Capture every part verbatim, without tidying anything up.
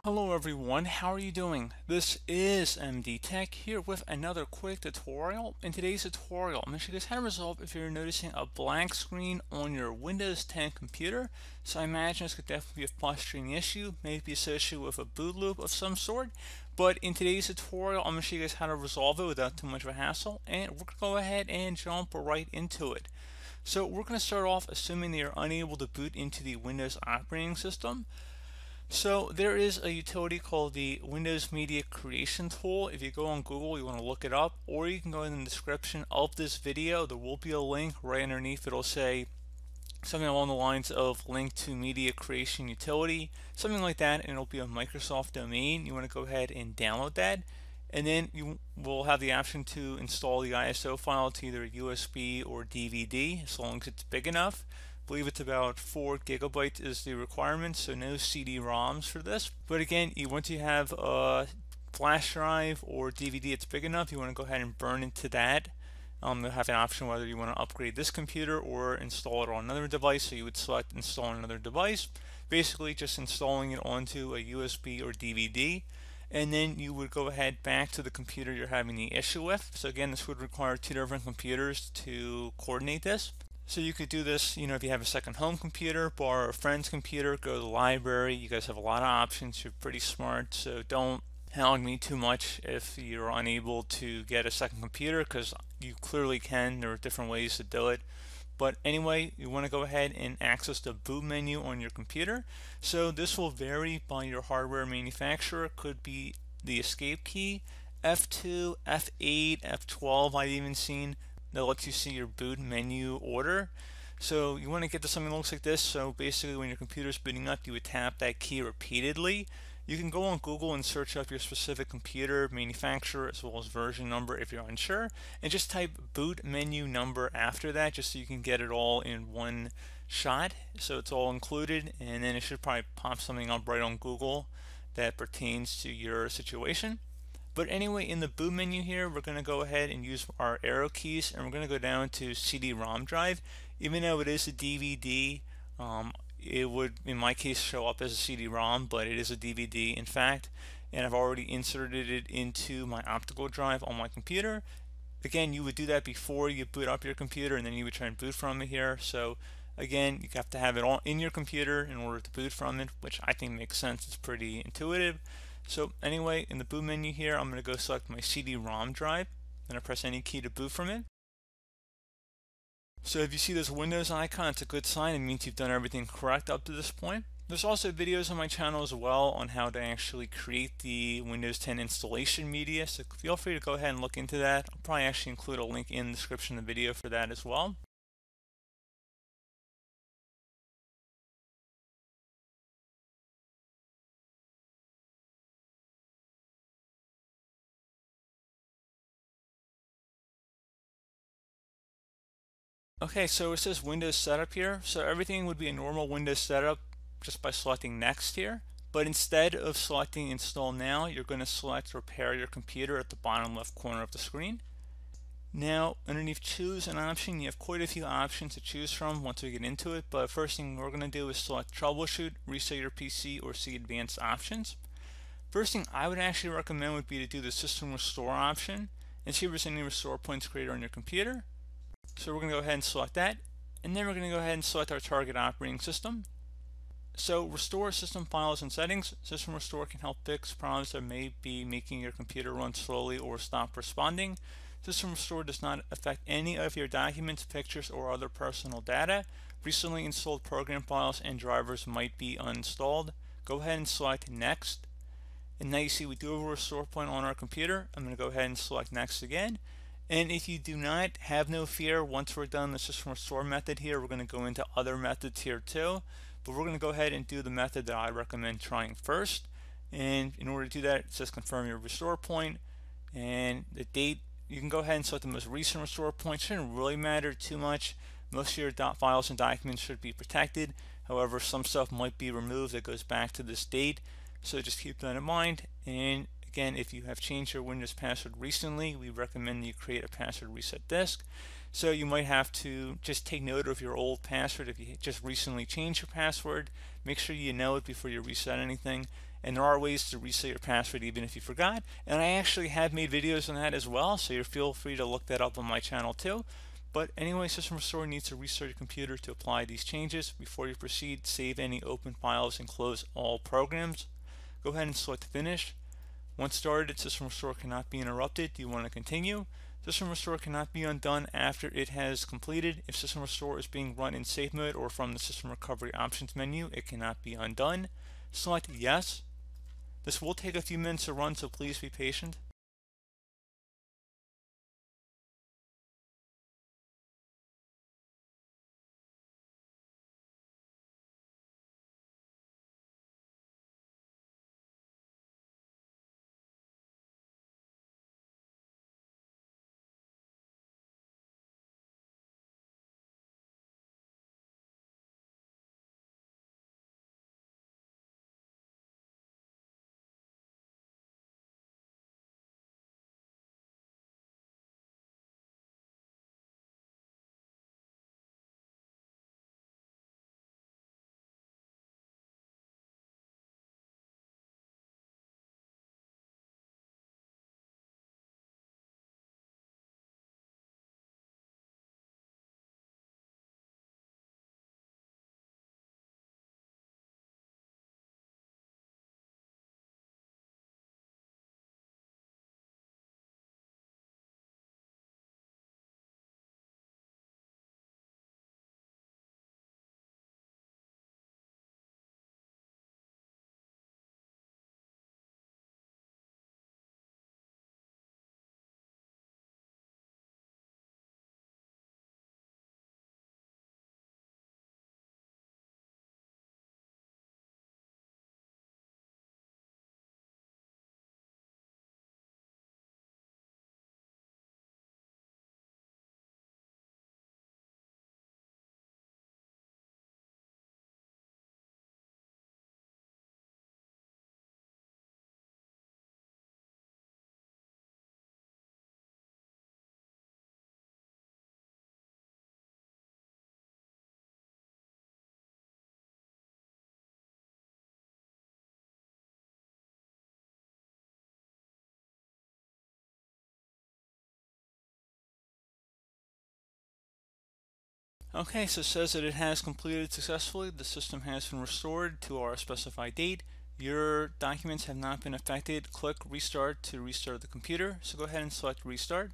Hello everyone, how are you doing? This is M D Tech here with another quick tutorial. In today's tutorial, I'm going to show you guys how to resolve if you're noticing a blank screen on your Windows ten computer. So I imagine this could definitely be a frustrating issue, maybe associated with a boot loop of some sort. But in today's tutorial, I'm going to show you guys how to resolve it without too much of a hassle, and we're going to go ahead and jump right into it. So we're going to start off assuming that you're unable to boot into the Windows operating system. So there is a utility called the Windows Media Creation Tool. If you go on Google, you want to look it up, or you can go in the description of this video. There will be a link right underneath. It'll say something along the lines of link to media creation utility, something like that, and it'll be a Microsoft domain. You want to go ahead and download that, and then you will have the option to install the I S O file to either U S B or D V D as long as it's big enough. I believe it's about four gigabytes is the requirement, so no C D ROMs for this. But again, you once you have a flash drive or D V D that's big enough, you want to go ahead and burn into that. Um, you'll have an option whether you want to upgrade this computer or install it on another device, so you would select install on another device. Basically just installing it onto a U S B or D V D, and then you would go ahead back to the computer you're having the issue with. So again, this would require two different computers to coordinate this. So you could do this, you know, if you have a second home computer, borrow a friend's computer, go to the library. You guys have a lot of options. You're pretty smart, so don't hound me too much if you're unable to get a second computer, because you clearly can. There are different ways to do it. But anyway, you want to go ahead and access the boot menu on your computer. So this will vary by your hardware manufacturer. It could be the escape key, F two, F eight, F twelve I've even seen, that lets you see your boot menu order. So you want to get to something that looks like this. So basically when your computer is booting up, you would tap that key repeatedly. You can go on Google and search up your specific computer manufacturer as well as version number if you're unsure, and just type boot menu number after that, just so you can get it all in one shot, so it's all included, and then it should probably pop something up right on Google that pertains to your situation. But anyway, in the boot menu here, we're going to go ahead and use our arrow keys, and we're going to go down to C D ROM drive. Even though it is a D V D, um, it would, in my case, show up as a C D ROM, but it is a D V D in fact, and I've already inserted it into my optical drive on my computer. Again, you would do that before you boot up your computer, and then you would try and boot from it here. So again, you have to have it all in your computer in order to boot from it, which I think makes sense. It's pretty intuitive. So anyway, in the boot menu here, I'm going to go select my C D ROM drive. I'm going to press any key to boot from it. So if you see this Windows icon, it's a good sign. It means you've done everything correct up to this point. There's also videos on my channel as well on how to actually create the Windows ten installation media, so feel free to go ahead and look into that. I'll probably actually include a link in the description of the video for that as well. Okay, so it says Windows Setup here. So everything would be a normal Windows setup just by selecting Next here. But instead of selecting Install Now, you're going to select Repair Your Computer at the bottom left corner of the screen. Now, underneath Choose an option, you have quite a few options to choose from once we get into it. But first thing we're going to do is select Troubleshoot, Reset Your P C, or see Advanced Options. First thing I would actually recommend would be to do the System Restore option and see if there's any restore points created on your computer. So we're going to go ahead and select that, and then we're going to go ahead and select our target operating system. So restore system files and settings. System Restore can help fix problems that may be making your computer run slowly or stop responding. System Restore does not affect any of your documents, pictures, or other personal data. Recently installed program files and drivers might be uninstalled. Go ahead and select Next. And now you see we do have a restore point on our computer. I'm going to go ahead and select Next again. And if you do not, have no fear. Once we're done the System Restore method here, we're going to go into other methods here too. But we're going to go ahead and do the method that I recommend trying first. And in order to do that, it says confirm your restore point and the date. You can go ahead and select the most recent restore point. Shouldn't really matter too much. Most of your files and documents should be protected. However, some stuff might be removed that goes back to this date. So just keep that in mind. And again, if you have changed your Windows password recently, we recommend you create a password reset disk. So you might have to just take note of your old password if you just recently changed your password. Make sure you know it before you reset anything. and there are ways to reset your password even if you forgot, and I actually have made videos on that as well, so you feel free to look that up on my channel too. But anyway, System Restore needs to restart your computer to apply these changes. Before you proceed, save any open files and close all programs. Go ahead and select Finish. Once started, System Restore cannot be interrupted. Do you want to continue? System Restore cannot be undone after it has completed. If System Restore is being run in safe mode or from the System Recovery Options menu, it cannot be undone. Select Yes. This will take a few minutes to run, so please be patient. Okay, so it says that it has completed successfully. The system has been restored to our specified date. Your documents have not been affected. Click Restart to restart the computer. So go ahead and select Restart.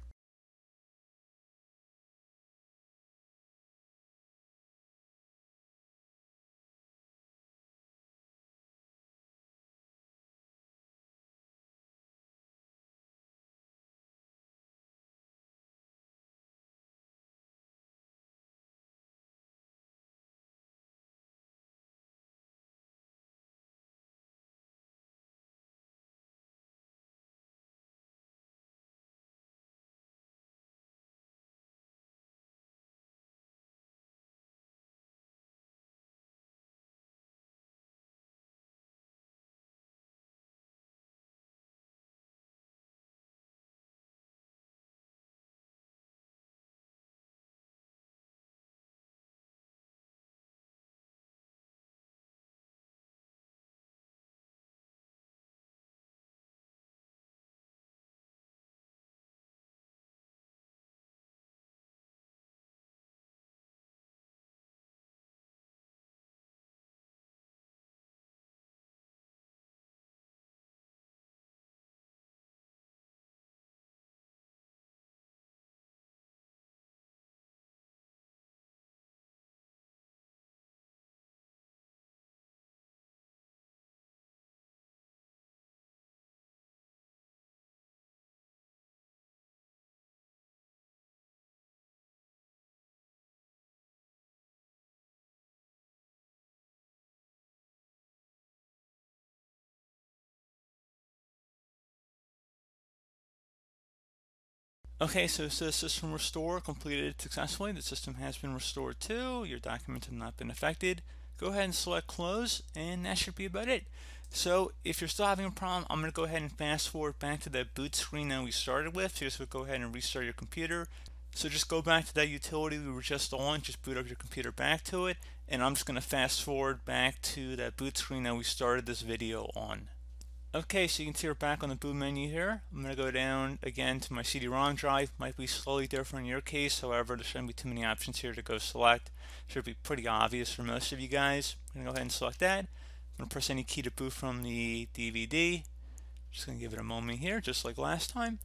Okay, so it says System Restore completed successfully. The system has been restored too. Your documents have not been affected. Go ahead and select Close, and that should be about it. So if you're still having a problem, I'm going to go ahead and fast forward back to that boot screen that we started with. So just go ahead and restart your computer. So just go back to that utility we were just on, just boot up your computer back to it, and I'm just going to fast forward back to that boot screen that we started this video on. Okay, so you can see we're back on the boot menu here. I'm going to go down again to my C D ROM drive. Might be slightly different in your case, however, there shouldn't be too many options here to go select. Should be pretty obvious for most of you guys. I'm going to go ahead and select that. I'm going to press any key to boot from the D V D. Just going to give it a moment here, just like last time.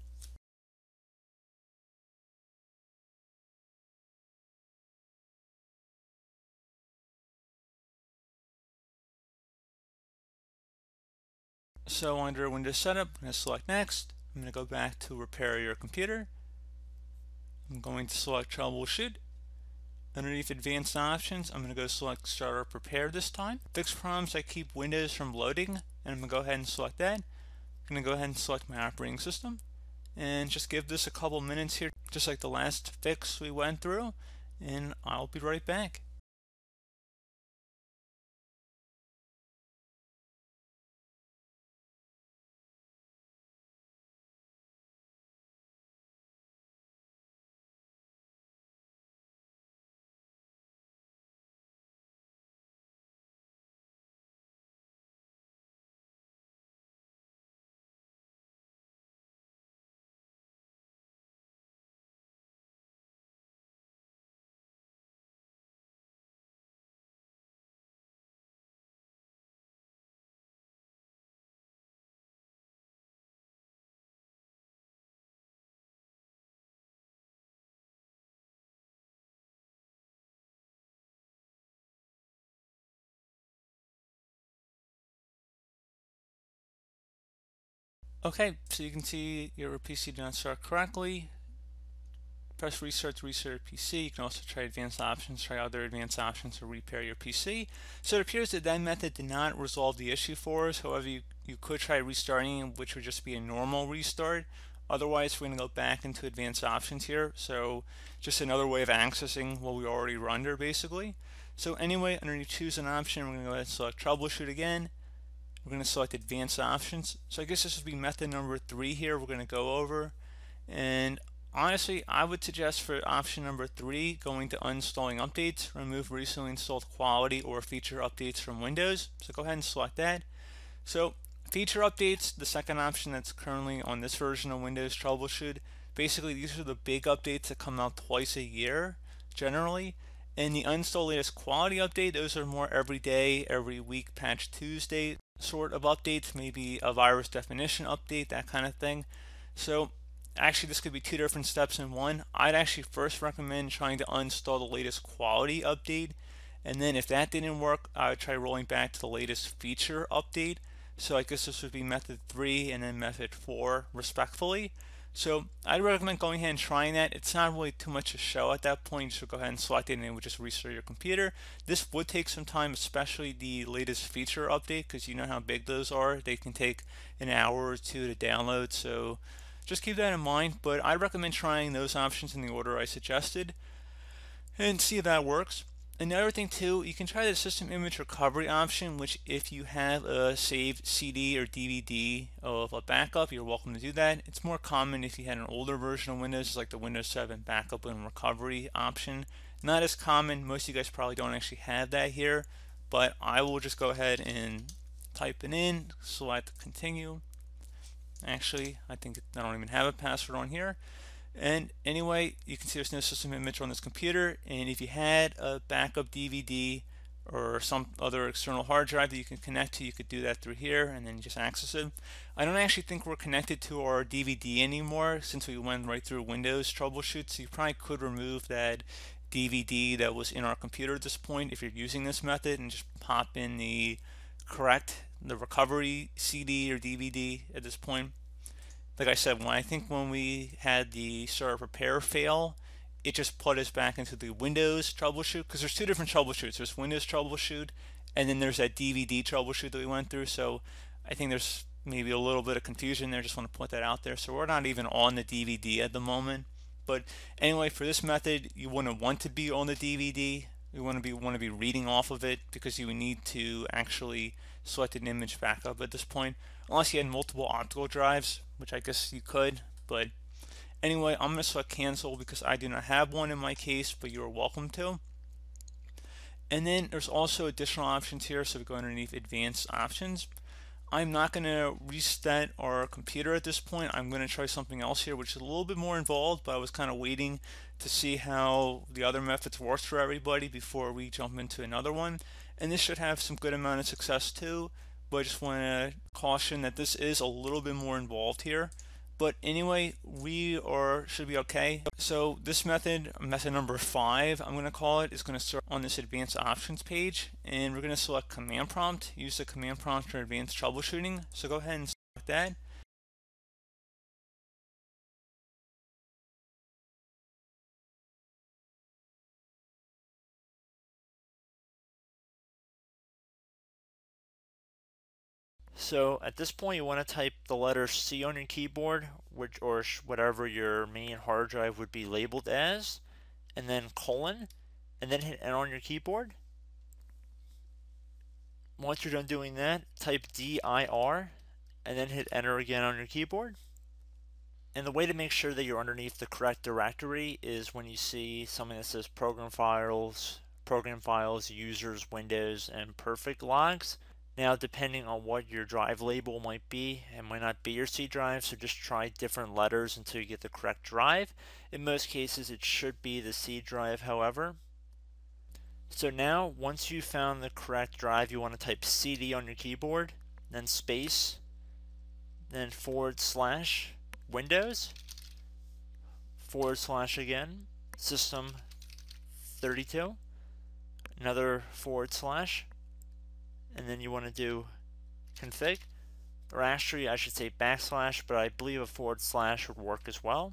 So under Windows Setup, I'm going to select Next. I'm going to go back to Repair Your Computer. I'm going to select Troubleshoot. Underneath Advanced Options, I'm going to go select Startup Repair this time. Fix problems that keep Windows from loading, and I'm going to go ahead and select that. I'm going to go ahead and select my operating system, and just give this a couple minutes here, just like the last fix we went through, and I'll be right back. Okay, so you can see your P C did not start correctly. Press restart to restart your P C. You can also try advanced options, try other advanced options to repair your P C. So it appears that that method did not resolve the issue for us. However, you, you could try restarting, which would just be a normal restart. Otherwise, we're going to go back into advanced options here. So just another way of accessing what we already run under, basically. So anyway, underneath choose an option, we're going to go ahead and select troubleshoot again. We're going to select advanced options. So I guess this would be method number three here we're going to go over. And honestly, I would suggest for option number three, going to uninstalling updates, remove recently installed quality or feature updates from Windows. So go ahead and select that. So feature updates, the second option that's currently on this version of Windows Troubleshoot. Basically, these are the big updates that come out twice a year, generally. And the uninstall latest quality update, those are more every day, every week, patch Tuesday sort of updates, maybe a virus definition update, that kind of thing. So actually, this could be two different steps in one. I'd actually first recommend trying to uninstall the latest quality update, and then if that didn't work, I would try rolling back to the latest feature update. So I guess this would be method three and then method four respectfully. So I'd recommend going ahead and trying that. It's not really too much to show at that point. So go ahead and select it and it would just restart your computer. This would take some time, especially the latest feature update, because you know how big those are. They can take an hour or two to download. So just keep that in mind. But I recommend trying those options in the order I suggested and see if that works. Another thing too, you can try the system image recovery option, which if you have a saved C D or D V D of a backup, you're welcome to do that. It's more common if you had an older version of Windows, like the Windows seven backup and recovery option. Not as common, most of you guys probably don't actually have that here, but I will just go ahead and type it in, select continue. Actually, I think I don't even have a password on here. And anyway, you can see there's no system image on this computer, and if you had a backup D V D or some other external hard drive that you can connect to, you could do that through here and then just access it. I don't actually think we're connected to our D V D anymore since we went right through Windows troubleshoot, so you probably could remove that D V D that was in our computer at this point if you're using this method and just pop in the correct, the recovery C D or D V D at this point. Like I said, when I think when we had the startup repair fail, it just put us back into the Windows troubleshoot, because there's two different troubleshoots. There's Windows troubleshoot, and then there's that D V D troubleshoot that we went through. So I think there's maybe a little bit of confusion there. Just want to put that out there. So we're not even on the D V D at the moment. But anyway, for this method, you wouldn't want to be on the D V D. You want to be want to be reading off of it, because you would need to actually select an image backup at this point, unless you had multiple optical drives, which I guess you could. But anyway, I'm going to select cancel because I do not have one in my case, but you are welcome to. And then there's also additional options here, so we go underneath advanced options. I'm not going to reset our computer at this point. I'm going to try something else here, which is a little bit more involved, but I was kind of waiting to see how the other methods worked for everybody before we jump into another one. And this should have some good amount of success too, but I just want to caution that this is a little bit more involved here. But anyway, we are should be okay. So this method, method number five, I'm going to call it, is going to start on this advanced options page, and we're going to select command prompt. Use the command prompt for advanced troubleshooting. So go ahead and select that. So at this point, you want to type the letter C on your keyboard, which or whatever your main hard drive would be labeled as, and then colon, and then hit Enter on your keyboard. Once you're done doing that, type D I R, and then hit Enter again on your keyboard. And the way to make sure that you're underneath the correct directory is when you see something that says Program Files, Program Files, Users, Windows, and Perfect Logs. Now, depending on what your drive label might be, it might not be your C drive, so just try different letters until you get the correct drive. In most cases, it should be the C drive, however. So now, once you've found the correct drive, you want to type C D on your keyboard, then space, then forward slash Windows, forward slash again, System thirty-two, another forward slash, and then you want to do config, or actually I should say backslash, but I believe a forward slash would work as well.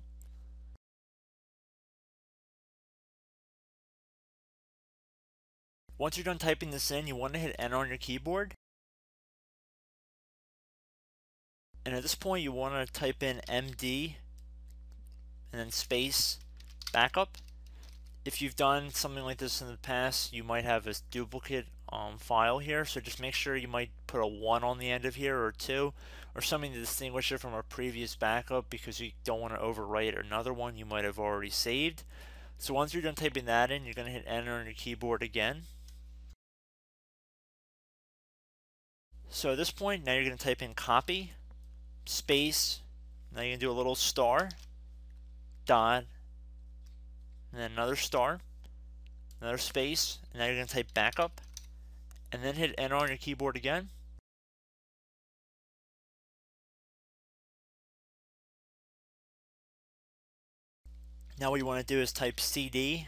Once you're done typing this in, you want to hit Enter on your keyboard. And at this point, you want to type in M D and then space backup. If you've done something like this in the past, you might have a duplicate um, file here, so just make sure you might put a one on the end of here, or two, or something to distinguish it from a previous backup, because you don't want to overwrite another one you might have already saved. So once you're done typing that in, you're going to hit Enter on your keyboard again. So at this point, now you're going to type in copy, space, now you're going to do a little star, dot, and then another star, another space, and now you're going to type backup, and then hit Enter on your keyboard again. Now what you want to do is type C D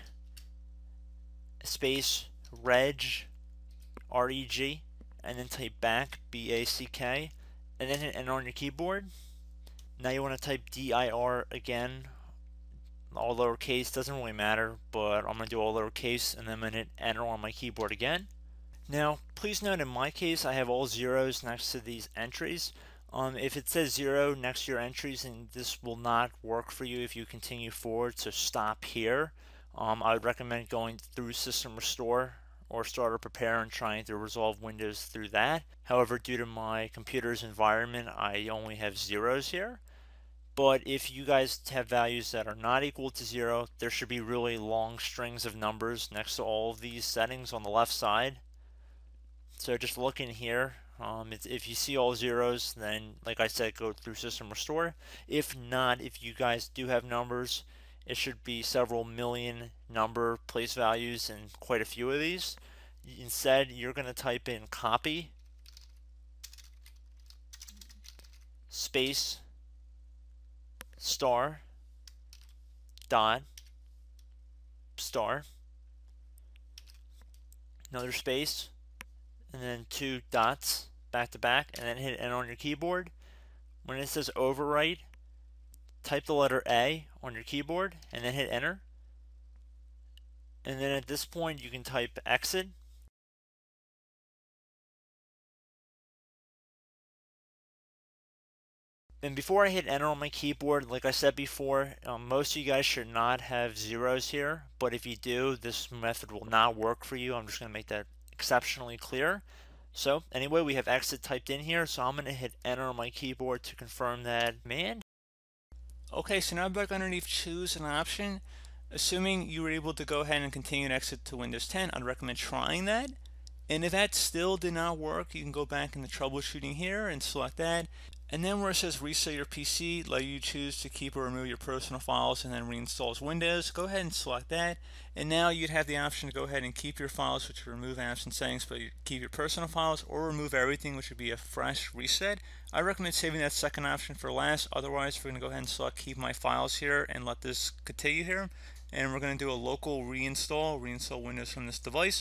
space reg, R E G, and then type back, B A C K, and then hit Enter on your keyboard. Now you want to type D I R again, all lowercase, doesn't really matter, but I'm going to do all lowercase, and then I'm going to hit Enter on my keyboard again. Now, please note in my case, I have all zeros next to these entries. Um, if it says zero next to your entries, then this will not work for you if you continue forward, so stop here. Um, I would recommend going through System Restore or Starter Prepare and trying to resolve Windows through that. However, due to my computer's environment, I only have zeros here. But if you guys have values that are not equal to zero, there should be really long strings of numbers next to all of these settings on the left side. So just look in here. Um, if you see all zeros, then like I said, go through System Restore. If not, if you guys do have numbers, it should be several million number place values and quite a few of these. Instead, you're going to type in copy, space, star, dot, star, another space, and then two dots back to back, and then hit Enter on your keyboard. When it says overwrite, type the letter A on your keyboard and then hit Enter. And then at this point you can type exit. And before I hit Enter on my keyboard, like I said before, um, most of you guys should not have zeros here, but if you do, this method will not work for you. I'm just going to make that exceptionally clear. So anyway, we have exit typed in here, so I'm going to hit Enter on my keyboard to confirm that command. Okay, so now back underneath choose an option. Assuming you were able to go ahead and continue to exit to Windows ten, I'd recommend trying that. And if that still did not work, you can go back in the troubleshooting here and select that. And then where it says reset your P C, let you choose to keep or remove your personal files and then reinstall Windows. Go ahead and select that. And now you'd have the option to go ahead and keep your files, which would remove apps and settings, but you keep your personal files, or remove everything, which would be a fresh reset. I recommend saving that second option for last. Otherwise, we're going to go ahead and select keep my files here and let this continue here. And we're going to do a local reinstall, reinstall Windows from this device.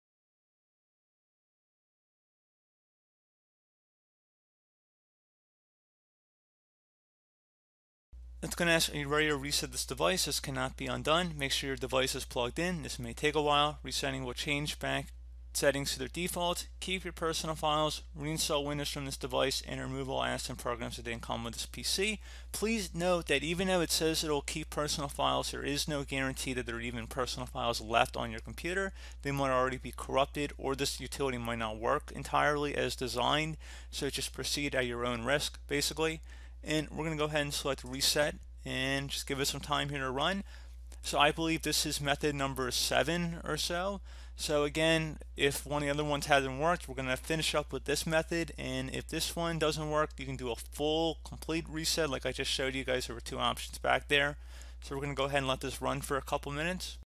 It's going to ask, are you ready to reset this device? This cannot be undone. Make sure your device is plugged in. This may take a while. Resetting will change back settings to their default. Keep your personal files, reinstall Windows from this device, and remove all apps and programs that didn't come with this P C. Please note that even though it says it will keep personal files, there is no guarantee that there are even personal files left on your computer. They might already be corrupted, or this utility might not work entirely as designed. So just proceed at your own risk, basically. And we're going to go ahead and select reset and just give it some time here to run. So I believe this is method number seven or so. So again, if one of the other ones hasn't worked, we're going to finish up with this method. And if this one doesn't work, you can do a full complete reset like I just showed you guys. There were two options back there. So we're going to go ahead and let this run for a couple minutes.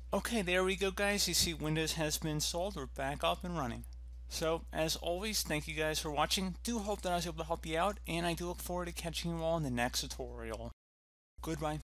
Okay, there we go, guys. You see Windows has been installed. We're back up and running. So, as always, thank you guys for watching. Do hope that I was able to help you out, and I do look forward to catching you all in the next tutorial. Goodbye.